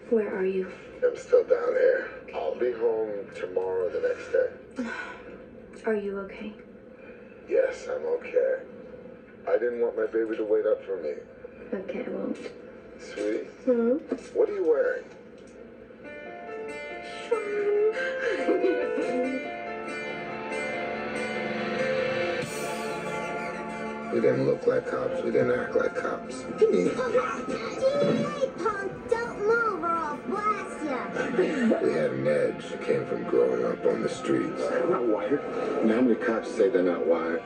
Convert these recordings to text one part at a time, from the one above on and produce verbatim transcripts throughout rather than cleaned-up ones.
Where are you? I'm still down here. I'll be home tomorrow the next day. Are you okay? Yes, I'm okay. I didn't want my baby to wait up for me. Okay, I won't. Sweetie? Hmm? What are you wearing? We didn't look like cops. We didn't act like cops. Too late, punk. Don't move or I'll blast ya. We had an edge that came from growing up on the streets. I'm not wired. And how many cops say they're not wired?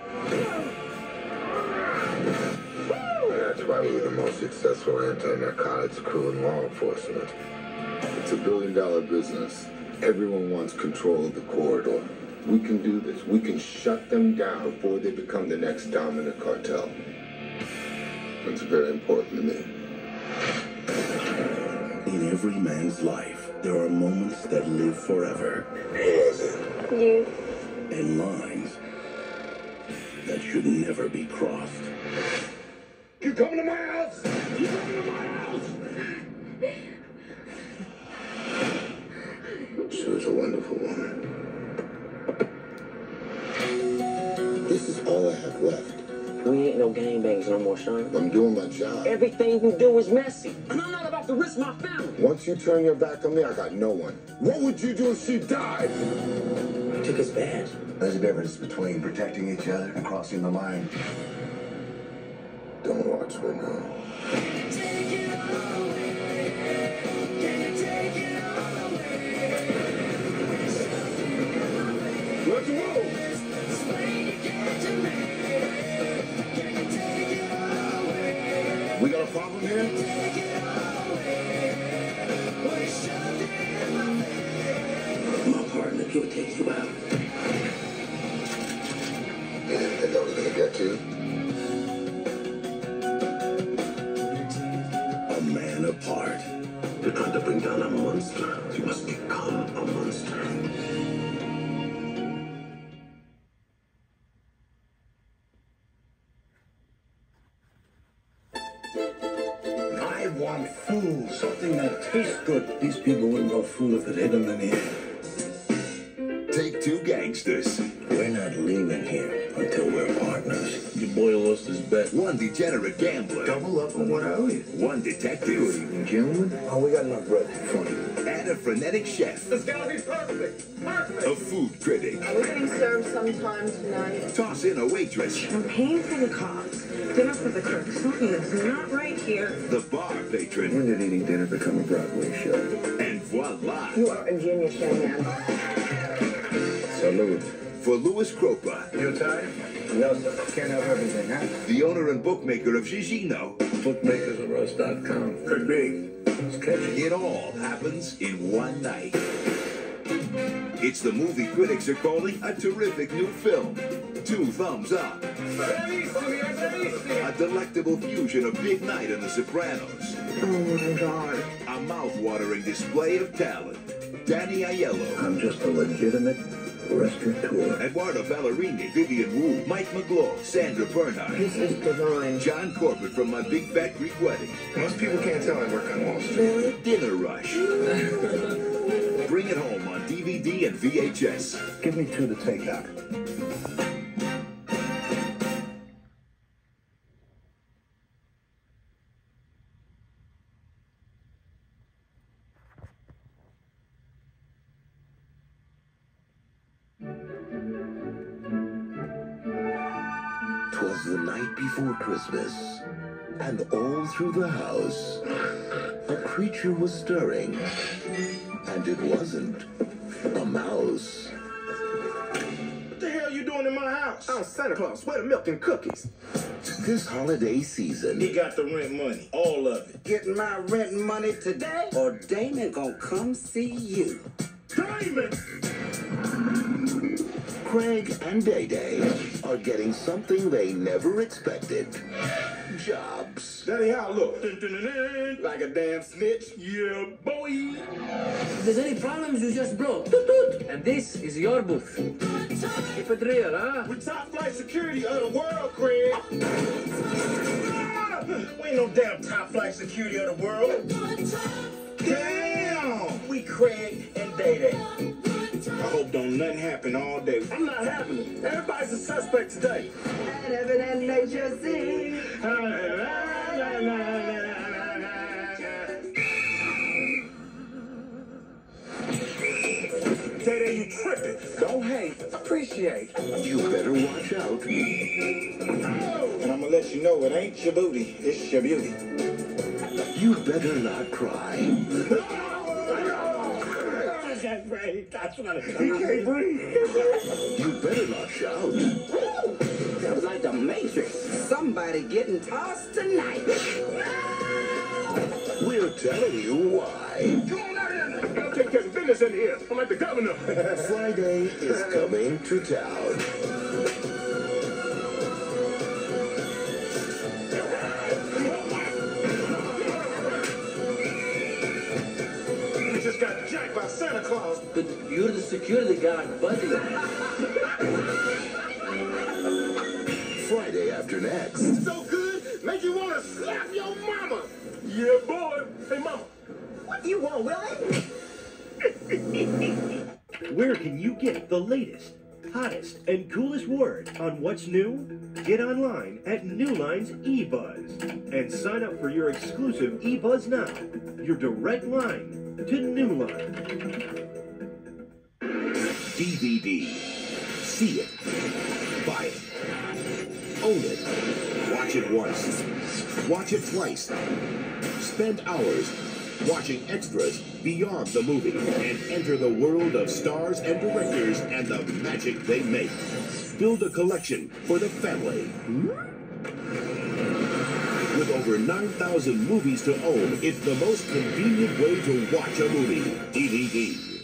And that's why we were the most successful anti-narcotics crew in law enforcement. It's a billion dollar business. Everyone wants control of the corridor. We can do this. We can shut them down before they become the next dominant cartel. It's very important to me. In every man's life, there are moments that live forever. Who was it? You. And lines that should never be crossed. You coming to my house? You coming to my house? She was a wonderful woman. This is all I have left. We ain't no gangbangs no more, son. I'm doing my job. Everything you do is messy. And I'm not about to risk my family. Once you turn your back on me, I got no one. What would you do if she died? I took his badge. There's a difference between protecting each other and crossing the line. Don't watch me now. Let's move! We got a problem here? My partner, he'll take you out. You didn't think I was gonna get you? A man apart. You're trying to bring down a monster. You must become a monster. I want food, something that tastes good. These people wouldn't go fool if it hit them in the head. Take two gangsters. We're not leaving here until we're partners. Your boy lost his bet. One degenerate gambler. Double up on what I owe you. One detective. Gentlemen? Oh, we got enough bread. Funny. And a frenetic chef. It's gotta be perfect! Perfect! A food critic. Are we getting served sometime tonight? Toss in a waitress. I'm paying for the cops, dinner for the clerk. Something that's not right here. The bar patron. When did eating dinner become a Broadway show? And voila. You are a genius, young man. Salute. For Louis Cropa. You tired? No, sir. Can't have everything, huh? The owner and bookmaker of Gigino. Bookmakers of Rust dot com. Could be. It's catchy. It all happens in one night. It's the movie critics are calling a terrific new film. Two thumbs up. A delectable fusion of Big Night and The Sopranos. Oh my God. A mouth-watering display of talent. Danny Aiello. I'm just a legitimate restaurateur. Eduardo Ballerini, Vivian Wu, Mike McGlaw, Sandra Bernhardt. This is divine. John Corbett from My Big Fat Greek Wedding. Most people can't tell I work on Wall Street. Dinner Rush. Bring it home on D V D and V H S. Give me two to take out. Twas the night before Christmas, and all through the house, a creature was stirring, and it wasn't a mouse. What the hell you doing in my house? I'm Santa Claus. Where the milk and cookies? This holiday season, He got the rent money, all of it. Getting my rent money today, or Damon gonna come see you. Damon! Craig and Day Day are getting something they never expected. Jobs. Daddy, how I look? Dun, dun, dun, dun. Like a damn snitch? Yeah, boy! If there's any problems, you just blow. Toot toot. And this is your booth. Keep it real, huh? We're top flight security of the world, Craig! We ain't no damn top flight security of the world. Damn! We Craig and Day Day. I hope don't nothing happen all day. I'm not happening. Everybody's a suspect today. Heaven and nature sing. Day Day, you tripping. Don't hate, appreciate. You better watch out. And I'm gonna let you know it ain't your booty, it's your beauty. You better not cry. That's what I can't breathe. You better not shout. That was like the Matrix. Somebody getting tossed tonight. We're telling you why. Come on out here. I'll take care of business in here. I'm like the governor. Friday is coming to town. We just got jacked by Santa Claus. But you're the security guard, buddy. Friday after next. So good, make you want to slap your mama. Yeah, boy. Hey, mama. What do you want, Willie? Where can you get the latest, hottest, and coolest word on what's new? Get online at Newline's eBuzz and sign up for your exclusive eBuzz Now, your direct line to Newline. D V D. See it. Buy it. Own it. Watch it once. Watch it twice. Spend hours watching extras beyond the movie and enter the world of stars and directors and the magic they make. Build a collection for the family. With over nine thousand movies to own, it's the most convenient way to watch a movie. D V D.